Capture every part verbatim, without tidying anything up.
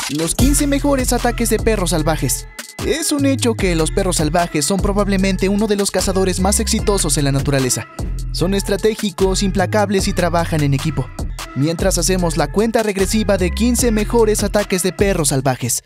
Los quince mejores ataques de perros salvajes. Es un hecho que los perros salvajes son probablemente uno de los cazadores más exitosos en la naturaleza. Son estratégicos, implacables y trabajan en equipo. Mientras hacemos la cuenta regresiva de quince mejores ataques de perros salvajes.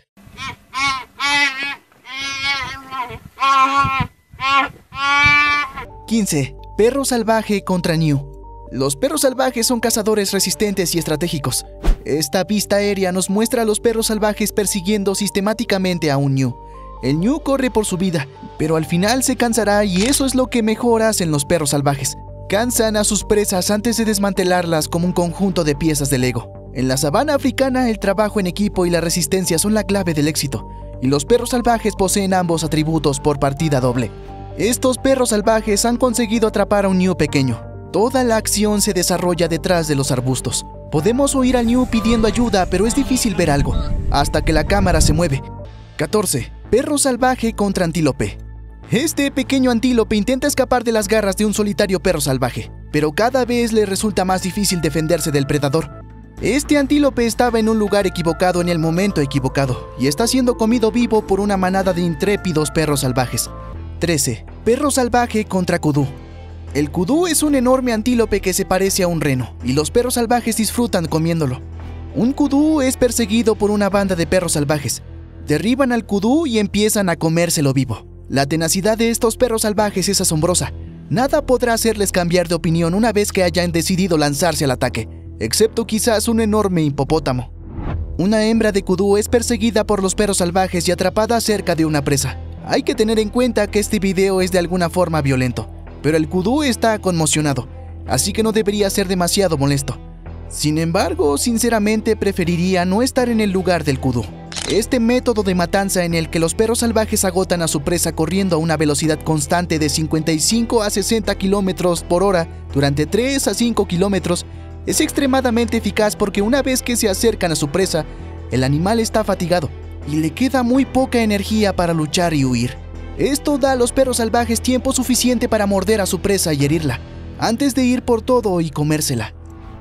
quince. Perro salvaje contra Ñu. Los perros salvajes son cazadores resistentes y estratégicos. Esta vista aérea nos muestra a los perros salvajes persiguiendo sistemáticamente a un Ñu. El Ñu corre por su vida, pero al final se cansará y eso es lo que mejor hacen los perros salvajes. Cansan a sus presas antes de desmantelarlas como un conjunto de piezas de Lego. En la sabana africana, el trabajo en equipo y la resistencia son la clave del éxito, y los perros salvajes poseen ambos atributos por partida doble. Estos perros salvajes han conseguido atrapar a un Ñu pequeño. Toda la acción se desarrolla detrás de los arbustos. Podemos oír al Ñu pidiendo ayuda, pero es difícil ver algo, hasta que la cámara se mueve. catorce. Perro salvaje contra antílope. Este pequeño antílope intenta escapar de las garras de un solitario perro salvaje, pero cada vez le resulta más difícil defenderse del predador. Este antílope estaba en un lugar equivocado en el momento equivocado, y está siendo comido vivo por una manada de intrépidos perros salvajes. trece. Perro salvaje contra kudú. El kudú es un enorme antílope que se parece a un reno, y los perros salvajes disfrutan comiéndolo. Un kudú es perseguido por una banda de perros salvajes. Derriban al kudú y empiezan a comérselo vivo. La tenacidad de estos perros salvajes es asombrosa. Nada podrá hacerles cambiar de opinión una vez que hayan decidido lanzarse al ataque, excepto quizás un enorme hipopótamo. Una hembra de kudú es perseguida por los perros salvajes y atrapada cerca de una presa. Hay que tener en cuenta que este video es de alguna forma violento, pero el kudú está conmocionado, así que no debería ser demasiado molesto. Sin embargo, sinceramente preferiría no estar en el lugar del kudú. Este método de matanza en el que los perros salvajes agotan a su presa corriendo a una velocidad constante de cincuenta y cinco a sesenta kilómetros por hora durante tres a cinco kilómetros es extremadamente eficaz porque una vez que se acercan a su presa, el animal está fatigado y le queda muy poca energía para luchar y huir. Esto da a los perros salvajes tiempo suficiente para morder a su presa y herirla, antes de ir por todo y comérsela.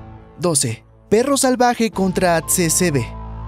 doce. Perro salvaje contra tsetsebe.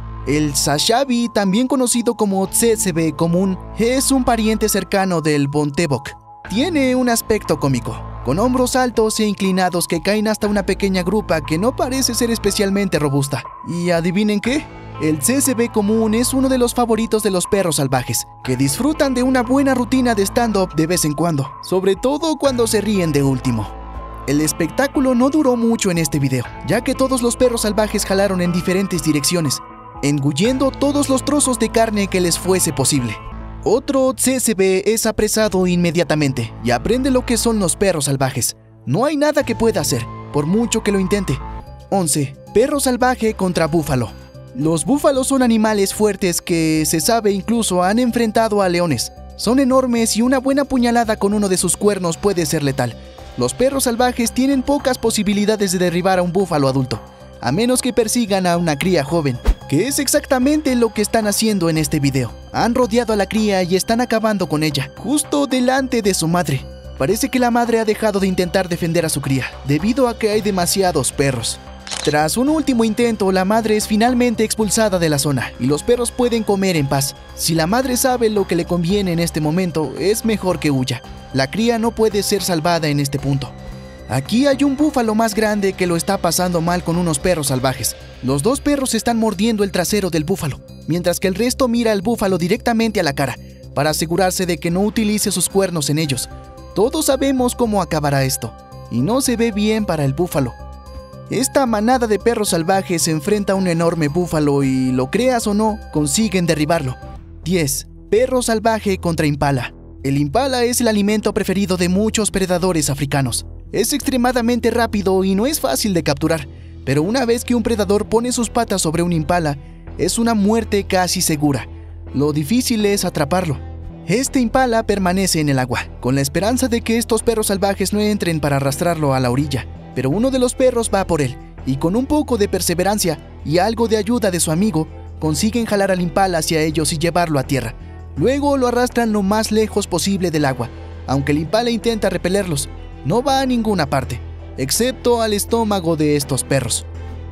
El sashabi, también conocido como tsetsebe común, es un pariente cercano del bontebok. Tiene un aspecto cómico, con hombros altos e inclinados que caen hasta una pequeña grupa que no parece ser especialmente robusta. ¿Y adivinen qué? El tsetsebe común es uno de los favoritos de los perros salvajes, que disfrutan de una buena rutina de stand-up de vez en cuando, sobre todo cuando se ríen de último. El espectáculo no duró mucho en este video, ya que todos los perros salvajes jalaron en diferentes direcciones, engullendo todos los trozos de carne que les fuese posible. Otro tsetsebe es apresado inmediatamente y aprende lo que son los perros salvajes. No hay nada que pueda hacer, por mucho que lo intente. once. Perro salvaje contra búfalo. Los búfalos son animales fuertes que, se sabe, incluso han enfrentado a leones. Son enormes y una buena puñalada con uno de sus cuernos puede ser letal. Los perros salvajes tienen pocas posibilidades de derribar a un búfalo adulto, a menos que persigan a una cría joven, que es exactamente lo que están haciendo en este video. Han rodeado a la cría y están acabando con ella, justo delante de su madre. Parece que la madre ha dejado de intentar defender a su cría, debido a que hay demasiados perros. Tras un último intento, la madre es finalmente expulsada de la zona, y los perros pueden comer en paz. Si la madre sabe lo que le conviene en este momento, es mejor que huya. La cría no puede ser salvada en este punto. Aquí hay un búfalo más grande que lo está pasando mal con unos perros salvajes. Los dos perros están mordiendo el trasero del búfalo, mientras que el resto mira al búfalo directamente a la cara, para asegurarse de que no utilice sus cuernos en ellos. Todos sabemos cómo acabará esto, y no se ve bien para el búfalo. Esta manada de perros salvajes se enfrenta a un enorme búfalo y, lo creas o no, consiguen derribarlo. diez. Perro salvaje contra impala. El impala es el alimento preferido de muchos predadores africanos. Es extremadamente rápido y no es fácil de capturar, pero una vez que un predador pone sus patas sobre un impala, es una muerte casi segura. Lo difícil es atraparlo. Este impala permanece en el agua, con la esperanza de que estos perros salvajes no entren para arrastrarlo a la orilla, pero uno de los perros va por él, y con un poco de perseverancia y algo de ayuda de su amigo, consiguen jalar al impala hacia ellos y llevarlo a tierra. Luego lo arrastran lo más lejos posible del agua. Aunque el impala intenta repelerlos, no va a ninguna parte, excepto al estómago de estos perros.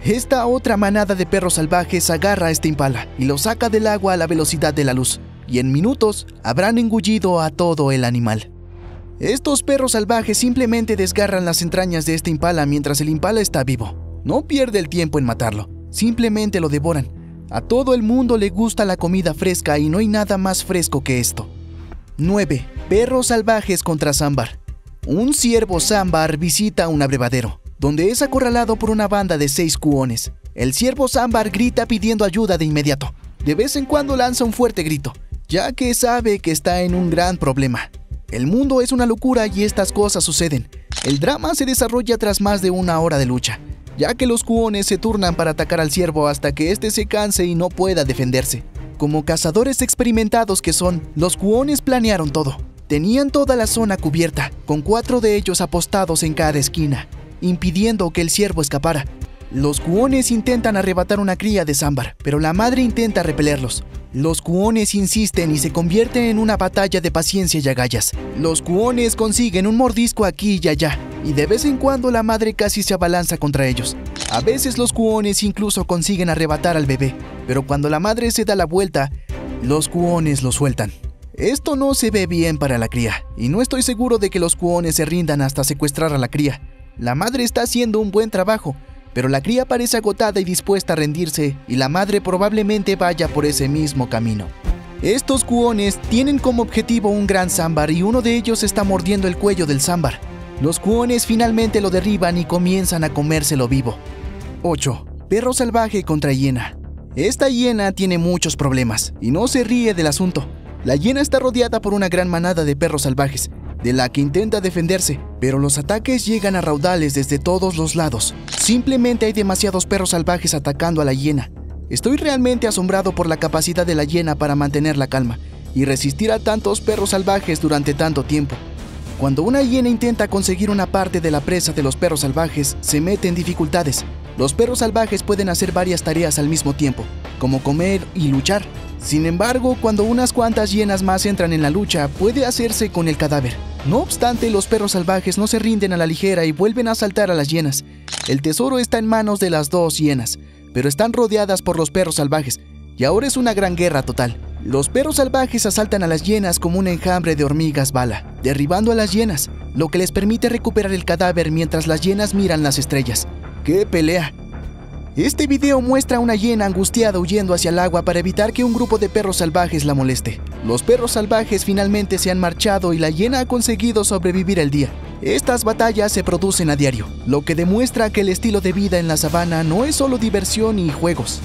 Esta otra manada de perros salvajes agarra a este impala y lo saca del agua a la velocidad de la luz, y en minutos habrán engullido a todo el animal. Estos perros salvajes simplemente desgarran las entrañas de este impala mientras el impala está vivo. No pierde el tiempo en matarlo, simplemente lo devoran. A todo el mundo le gusta la comida fresca y no hay nada más fresco que esto. nueve. Perros salvajes contra Sambar. Un ciervo Sambar visita un abrevadero, donde es acorralado por una banda de seis cuones. El ciervo Sambar grita pidiendo ayuda de inmediato. De vez en cuando lanza un fuerte grito, ya que sabe que está en un gran problema. El mundo es una locura y estas cosas suceden. El drama se desarrolla tras más de una hora de lucha, ya que los cuones se turnan para atacar al ciervo hasta que éste se canse y no pueda defenderse. Como cazadores experimentados que son, los cuones planearon todo. Tenían toda la zona cubierta, con cuatro de ellos apostados en cada esquina, impidiendo que el ciervo escapara. Los cuones intentan arrebatar una cría de Sambar, pero la madre intenta repelerlos. Los cuones insisten y se convierte en una batalla de paciencia y agallas. Los cuones consiguen un mordisco aquí y allá, y de vez en cuando la madre casi se abalanza contra ellos. A veces los cuones incluso consiguen arrebatar al bebé, pero cuando la madre se da la vuelta, los cuones lo sueltan. Esto no se ve bien para la cría, y no estoy seguro de que los cuones se rindan hasta secuestrar a la cría. La madre está haciendo un buen trabajo, pero la cría parece agotada y dispuesta a rendirse, y la madre probablemente vaya por ese mismo camino. Estos cuones tienen como objetivo un gran Sambar y uno de ellos está mordiendo el cuello del Sambar. Los cuones finalmente lo derriban y comienzan a comérselo vivo. ocho. Perro salvaje contra hiena. Esta hiena tiene muchos problemas y no se ríe del asunto. La hiena está rodeada por una gran manada de perros salvajes, de la que intenta defenderse, pero los ataques llegan a raudales desde todos los lados. Simplemente hay demasiados perros salvajes atacando a la hiena. Estoy realmente asombrado por la capacidad de la hiena para mantener la calma y resistir a tantos perros salvajes durante tanto tiempo. Cuando una hiena intenta conseguir una parte de la presa de los perros salvajes, se mete en dificultades. Los perros salvajes pueden hacer varias tareas al mismo tiempo, como comer y luchar. Sin embargo, cuando unas cuantas hienas más entran en la lucha, puede hacerse con el cadáver. No obstante, los perros salvajes no se rinden a la ligera y vuelven a asaltar a las hienas. El tesoro está en manos de las dos hienas, pero están rodeadas por los perros salvajes, y ahora es una gran guerra total. Los perros salvajes asaltan a las hienas como un enjambre de hormigas bala, derribando a las hienas, lo que les permite recuperar el cadáver mientras las hienas miran las estrellas. ¡Qué pelea! Este video muestra a una hiena angustiada huyendo hacia el agua para evitar que un grupo de perros salvajes la moleste. Los perros salvajes finalmente se han marchado y la hiena ha conseguido sobrevivir el día. Estas batallas se producen a diario, lo que demuestra que el estilo de vida en la sabana no es solo diversión y juegos.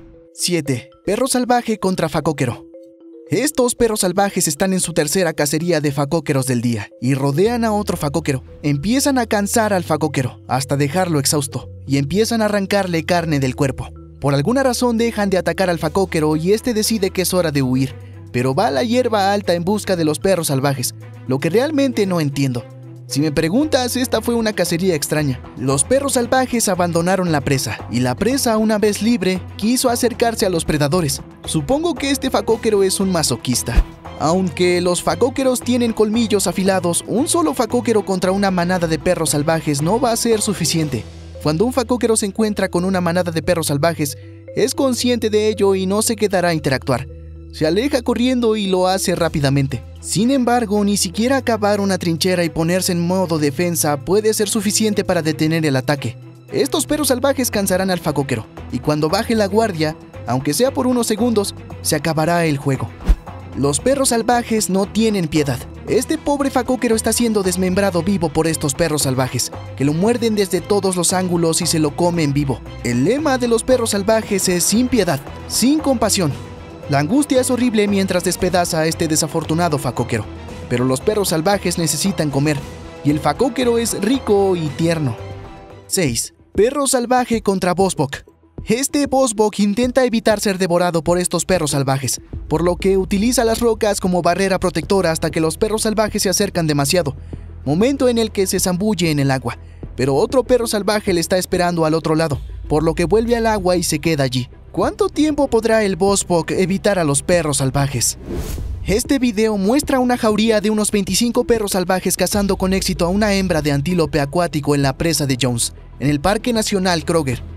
siete. Perro salvaje contra facóquero. Estos perros salvajes están en su tercera cacería de facóqueros del día y rodean a otro facóquero. Empiezan a cansar al facóquero hasta dejarlo exhausto y empiezan a arrancarle carne del cuerpo. Por alguna razón dejan de atacar al facóquero y este decide que es hora de huir, pero va a la hierba alta en busca de los perros salvajes, lo que realmente no entiendo. Si me preguntas, esta fue una cacería extraña. Los perros salvajes abandonaron la presa, y la presa, una vez libre, quiso acercarse a los predadores. Supongo que este facóquero es un masoquista. Aunque los facóqueros tienen colmillos afilados, un solo facóquero contra una manada de perros salvajes no va a ser suficiente. Cuando un facóquero se encuentra con una manada de perros salvajes, es consciente de ello y no se quedará a interactuar. Se aleja corriendo y lo hace rápidamente. Sin embargo, ni siquiera acabar una trinchera y ponerse en modo defensa puede ser suficiente para detener el ataque. Estos perros salvajes cansarán al facóquero, y cuando baje la guardia, aunque sea por unos segundos, se acabará el juego. Los perros salvajes no tienen piedad. Este pobre facóquero está siendo desmembrado vivo por estos perros salvajes, que lo muerden desde todos los ángulos y se lo comen vivo. El lema de los perros salvajes es sin piedad, sin compasión. La angustia es horrible mientras despedaza a este desafortunado facóquero, pero los perros salvajes necesitan comer, y el facóquero es rico y tierno. seis. Perro salvaje contra Bosbok. Este Bosbok intenta evitar ser devorado por estos perros salvajes, por lo que utiliza las rocas como barrera protectora hasta que los perros salvajes se acercan demasiado, momento en el que se zambulle en el agua, pero otro perro salvaje le está esperando al otro lado, por lo que vuelve al agua y se queda allí. ¿Cuánto tiempo podrá el Bosbok evitar a los perros salvajes? Este video muestra una jauría de unos veinticinco perros salvajes cazando con éxito a una hembra de antílope acuático en la presa de Jones, en el Parque Nacional Kruger.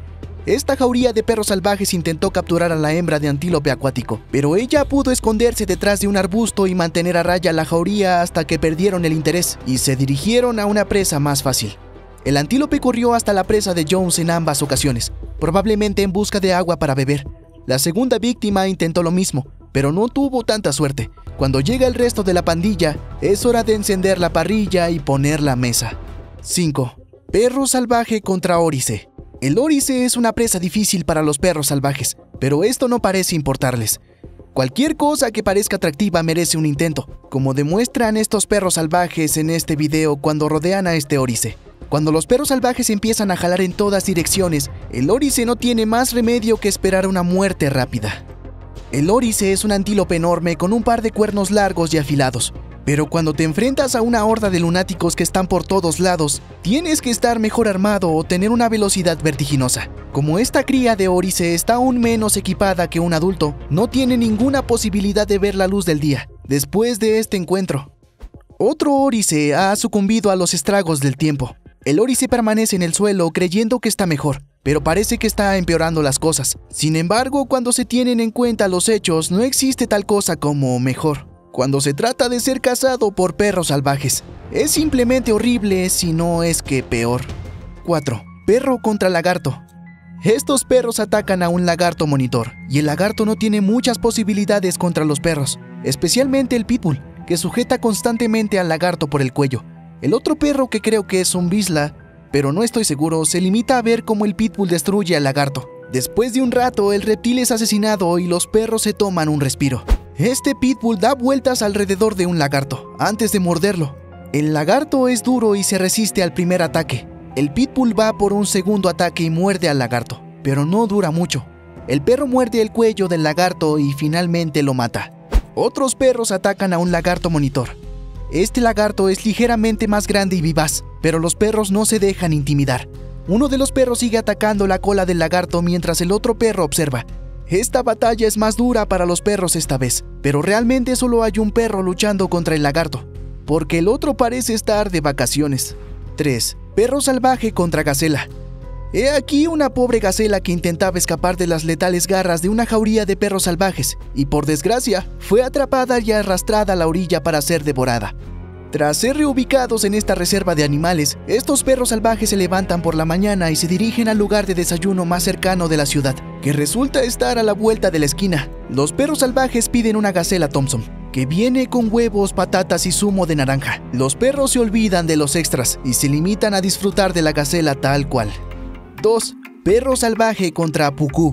Esta jauría de perros salvajes intentó capturar a la hembra de antílope acuático, pero ella pudo esconderse detrás de un arbusto y mantener a raya la jauría hasta que perdieron el interés y se dirigieron a una presa más fácil. El antílope corrió hasta la presa de Jones en ambas ocasiones, probablemente en busca de agua para beber. La segunda víctima intentó lo mismo, pero no tuvo tanta suerte. Cuando llega el resto de la pandilla, es hora de encender la parrilla y poner la mesa. cinco. Perro salvaje contra órice. El órice es una presa difícil para los perros salvajes, pero esto no parece importarles. Cualquier cosa que parezca atractiva merece un intento, como demuestran estos perros salvajes en este video cuando rodean a este órice. Cuando los perros salvajes empiezan a jalar en todas direcciones, el órice no tiene más remedio que esperar una muerte rápida. El órice es un antílope enorme con un par de cuernos largos y afilados. Pero cuando te enfrentas a una horda de lunáticos que están por todos lados, tienes que estar mejor armado o tener una velocidad vertiginosa. Como esta cría de órice está aún menos equipada que un adulto, no tiene ninguna posibilidad de ver la luz del día después de este encuentro. Otro órice ha sucumbido a los estragos del tiempo. El órice permanece en el suelo creyendo que está mejor, pero parece que está empeorando las cosas. Sin embargo, cuando se tienen en cuenta los hechos, no existe tal cosa como mejor. Cuando se trata de ser cazado por perros salvajes, es simplemente horrible, si no es que peor. cuatro. Perro contra lagarto. Estos perros atacan a un lagarto monitor, y el lagarto no tiene muchas posibilidades contra los perros, especialmente el pitbull, que sujeta constantemente al lagarto por el cuello. El otro perro, que creo que es un Vizsla, pero no estoy seguro, se limita a ver cómo el pitbull destruye al lagarto. Después de un rato, el reptil es asesinado y los perros se toman un respiro. Este pitbull da vueltas alrededor de un lagarto, antes de morderlo. El lagarto es duro y se resiste al primer ataque. El pitbull va por un segundo ataque y muerde al lagarto, pero no dura mucho. El perro muerde el cuello del lagarto y finalmente lo mata. Otros perros atacan a un lagarto monitor. Este lagarto es ligeramente más grande y vivaz, pero los perros no se dejan intimidar. Uno de los perros sigue atacando la cola del lagarto mientras el otro perro observa. Esta batalla es más dura para los perros esta vez, pero realmente solo hay un perro luchando contra el lagarto, porque el otro parece estar de vacaciones. tres. Perro salvaje contra gacela. He aquí una pobre gacela que intentaba escapar de las letales garras de una jauría de perros salvajes, y por desgracia, fue atrapada y arrastrada a la orilla para ser devorada. Tras ser reubicados en esta reserva de animales, estos perros salvajes se levantan por la mañana y se dirigen al lugar de desayuno más cercano de la ciudad, que resulta estar a la vuelta de la esquina. Los perros salvajes piden una gacela Thompson, que viene con huevos, patatas y zumo de naranja. Los perros se olvidan de los extras y se limitan a disfrutar de la gacela tal cual. dos. Perro salvaje contra pucú.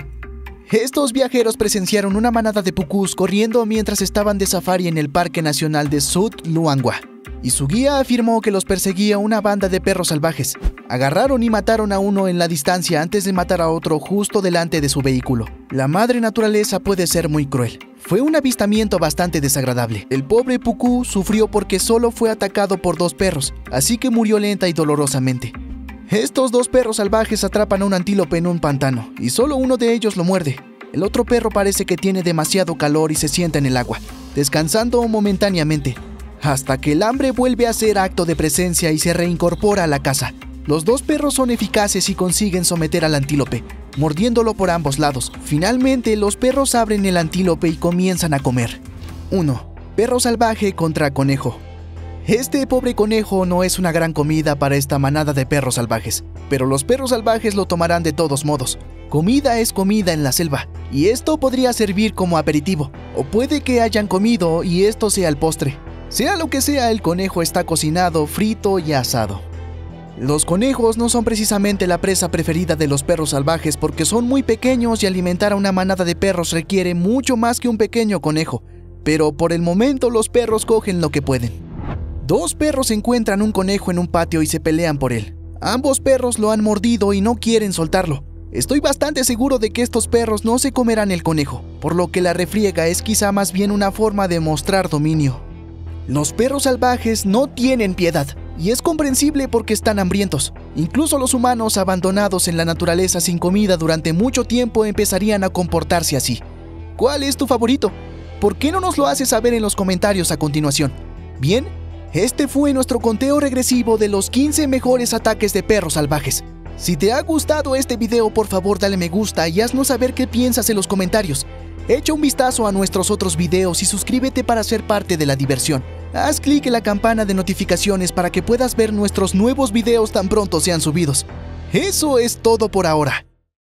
Estos viajeros presenciaron una manada de pucús corriendo mientras estaban de safari en el Parque Nacional de South Luangwa, y su guía afirmó que los perseguía una banda de perros salvajes. Agarraron y mataron a uno en la distancia antes de matar a otro justo delante de su vehículo. La madre naturaleza puede ser muy cruel. Fue un avistamiento bastante desagradable. El pobre pucú sufrió porque solo fue atacado por dos perros, así que murió lenta y dolorosamente. Estos dos perros salvajes atrapan a un antílope en un pantano, y solo uno de ellos lo muerde. El otro perro parece que tiene demasiado calor y se sienta en el agua, descansando momentáneamente, hasta que el hambre vuelve a hacer acto de presencia y se reincorpora a la caza. Los dos perros son eficaces y consiguen someter al antílope, mordiéndolo por ambos lados. Finalmente, los perros abren el antílope y comienzan a comer. uno. Perro salvaje contra conejo. Este pobre conejo no es una gran comida para esta manada de perros salvajes, pero los perros salvajes lo tomarán de todos modos. Comida es comida en la selva, y esto podría servir como aperitivo, o puede que hayan comido y esto sea el postre. Sea lo que sea, el conejo está cocinado, frito y asado. Los conejos no son precisamente la presa preferida de los perros salvajes porque son muy pequeños y alimentar a una manada de perros requiere mucho más que un pequeño conejo, pero por el momento los perros cogen lo que pueden. Dos perros encuentran un conejo en un patio y se pelean por él. Ambos perros lo han mordido y no quieren soltarlo. Estoy bastante seguro de que estos perros no se comerán el conejo, por lo que la refriega es quizá más bien una forma de mostrar dominio. Los perros salvajes no tienen piedad, y es comprensible porque están hambrientos. Incluso los humanos abandonados en la naturaleza sin comida durante mucho tiempo empezarían a comportarse así. ¿Cuál es tu favorito? ¿Por qué no nos lo haces saber en los comentarios a continuación? Bien, este fue nuestro conteo regresivo de los quince mejores ataques de perros salvajes. Si te ha gustado este video, por favor dale me gusta y haznos saber qué piensas en los comentarios. Echa un vistazo a nuestros otros videos y suscríbete para ser parte de la diversión. Haz clic en la campana de notificaciones para que puedas ver nuestros nuevos videos tan pronto sean subidos. Eso es todo por ahora.